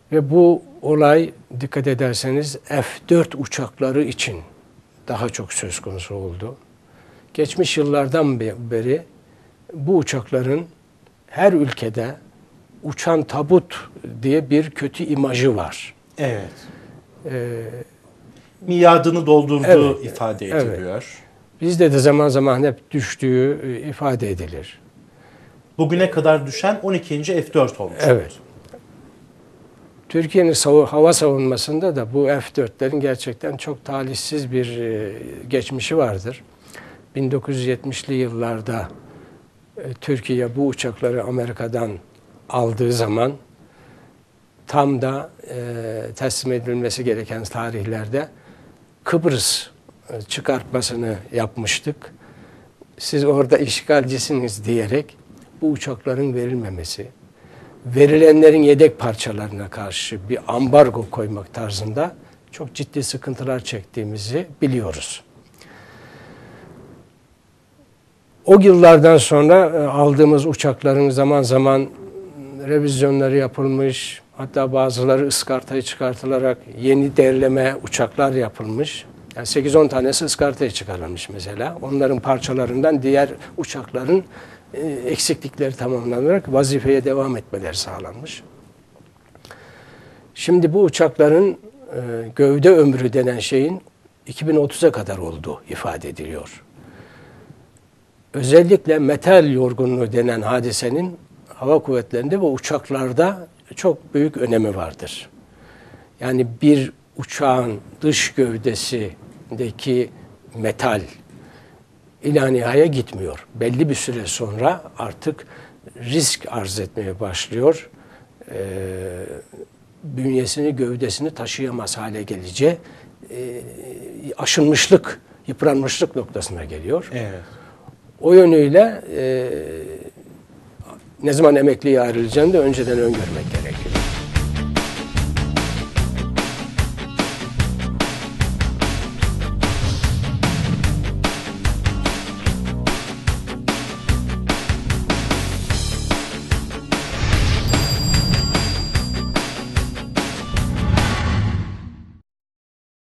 Ve bu olay dikkat ederseniz F-4 uçakları için daha çok söz konusu oldu. Geçmiş yıllardan beri bu uçakların her ülkede uçan tabut diye bir kötü imajı var. Evet. Miadını doldurduğu Evet, ifade ediliyor. Evet. Bizde de zaman zaman hep düştüğü ifade edilir. Bugüne kadar düşen 12. F-4 olmuş. Evet. Türkiye'nin hava savunmasında da bu F-4'lerin gerçekten çok talihsiz bir geçmişi vardır. 1970'li yıllarda Türkiye bu uçakları Amerika'dan aldığı zaman tam da teslim edilmesi gereken tarihlerde Kıbrıs çıkartmasını yapmıştık. Siz orada işgalcisiniz diyerek bu uçakların verilmemesi, verilenlerin yedek parçalarına karşı bir ambargo koymak tarzında çok ciddi sıkıntılar çektiğimizi biliyoruz. O yıllardan sonra aldığımız uçakların zaman zaman revizyonları yapılmış, hatta bazıları ıskartaya çıkartılarak yeni derleme uçaklar yapılmış. Yani 8-10 tanesi ıskartaya çıkarılmış mesela. Onların parçalarından diğer uçakların eksiklikleri tamamlanarak vazifeye devam etmeleri sağlanmış. Şimdi bu uçakların gövde ömrü denen şeyin 2030'a kadar olduğu ifade ediliyor. Özellikle metal yorgunluğu denen hadisenin hava kuvvetlerinde ve uçaklarda çok büyük önemi vardır. Yani bir uçağın dış gövdesindeki metal ilanihaya gitmiyor. Belli bir süre sonra artık risk arz etmeye başlıyor. Bünyesini, gövdesini taşıyamaz hale gelince aşınmışlık, yıpranmışlık noktasına geliyor. Evet. O yönüyle ne zaman emekliye ayrılacağını da önceden öngörmek gerekiyor.